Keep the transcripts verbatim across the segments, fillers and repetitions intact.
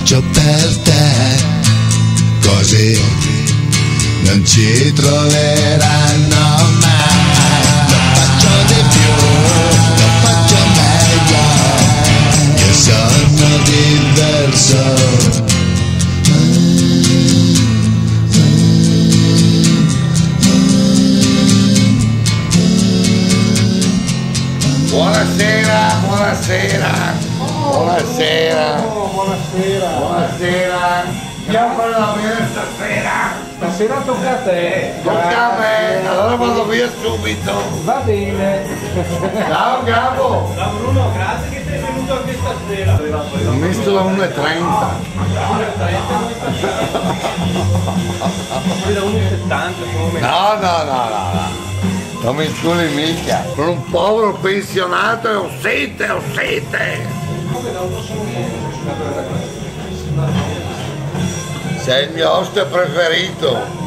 faccio per te, così non ci troveranno mai. Lo faccio di più, lo faccio meglio, io sono diverso. Buonasera, buonasera, buonasera, Oh, buonasera. buonasera. Andiamo a fare la via stasera. Stasera tocca a te. Tocca a me, allora vado via subito. Va bene. Ciao capo. Ciao Bruno, grazie che sei venuto anche stasera. Ho messo la uno e trenta. Poi da uno e settanta, come No, no, no, no, no. Non mi sculi mica. Sono un povero pensionato e ho sete, ho sete. Sei il mio oste preferito.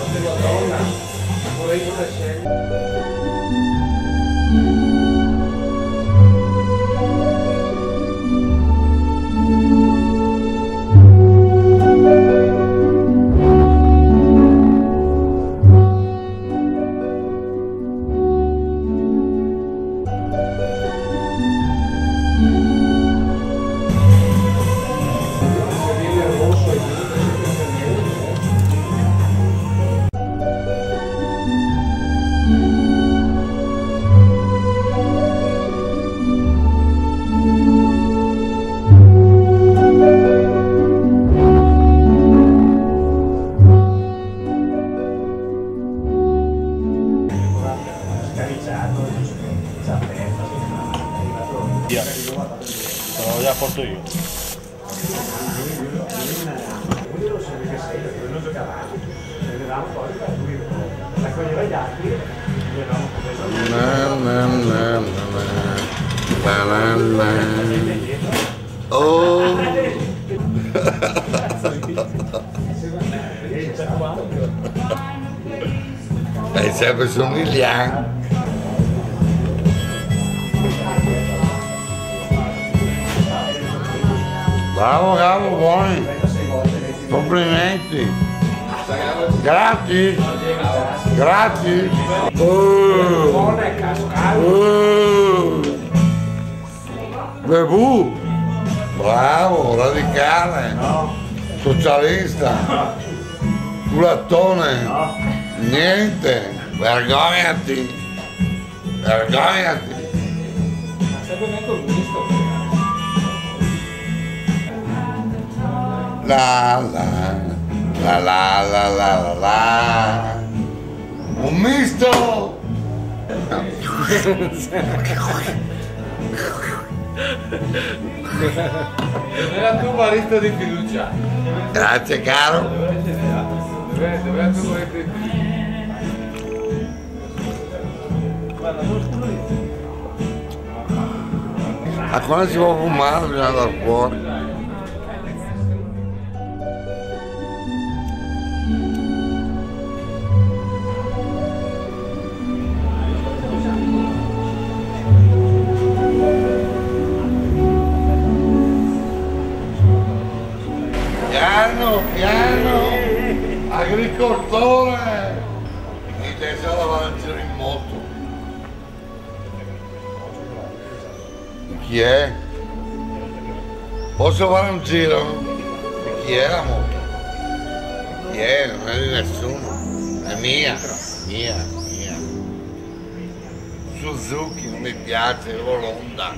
Sono già porto io. Na, na, na, na, na, na, na. Oh. È sempre somigliante. Bravo, bravo, buoni. Complimenti. Grazie. Grazie. Oh. Oh. Bebù. Bravo, radicale. Socialista. Culattone. Niente. Vergognati. Vergognati. La la la la la la la la. Un misto. Era tu barista di fiducia. Grazie caro. Dov'è tu barista di fiducia? A quando si può fumare bisogna andare fuori. Piano, piano, agricoltore! Mi pensavo a lanciare in moto. Chi è? Posso fare un giro? Di chi è la moto? Chi è? Non è di nessuno. È mia, mia, mia. Suzuki non mi piace, ho l'Honda.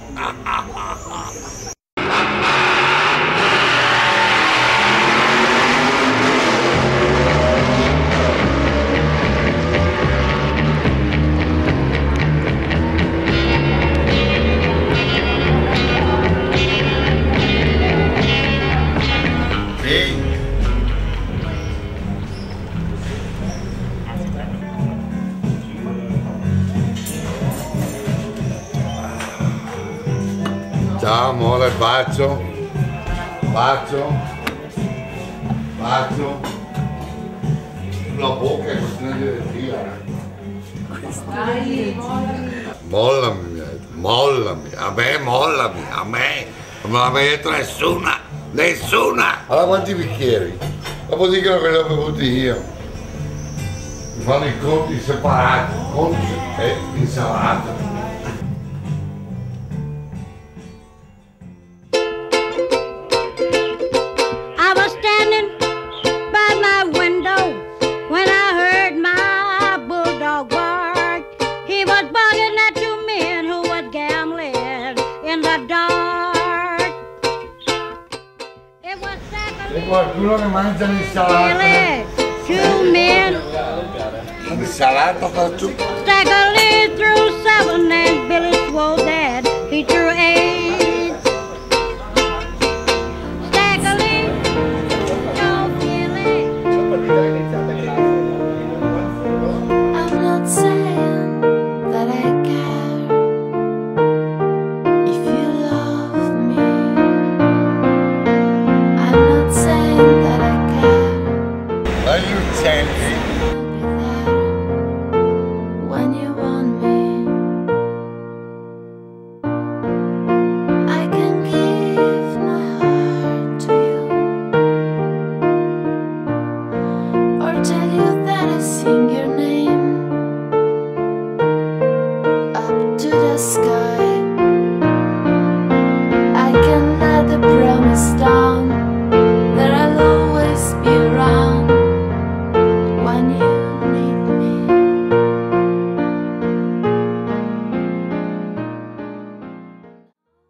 Ciao amore, bacio, bacio, bacio, sulla bocca è questione di respirare. Mollami, mi ha detto, mollami, a me mollami, a me, non me l'ha mai detto nessuna. Nessuna! Allora quanti bicchieri? Dopo dicono che li ho bevuti io. Mi fanno i conti separati, conti e insalata. I was standing by my window when I heard my bulldog bark. He was barking at two men who was gambling in the dark. It was C'è qualcuno che mangia l'insalata? Billy, two men L'insalata fa tutto. staggered through seven and Billy swore